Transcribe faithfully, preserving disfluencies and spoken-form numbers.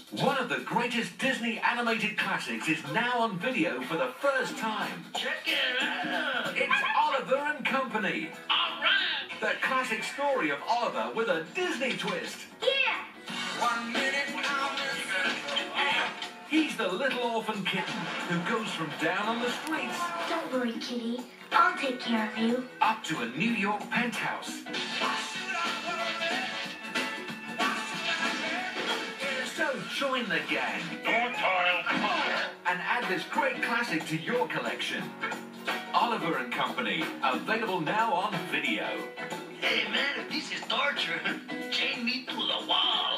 One of the greatest Disney animated classics is now on video for the first time. Check it out! It's Oliver and Company. All right! The classic story of Oliver with a Disney twist. Yeah! One minute, I'll He's the little orphan kitten who goes from down on the streets Don't worry, kitty. I'll take care of you. up to a New York penthouse. So join the gang and add this great classic to your collection. Oliver and Company, available now on video. Hey man, if this is torture, chain me to the wall.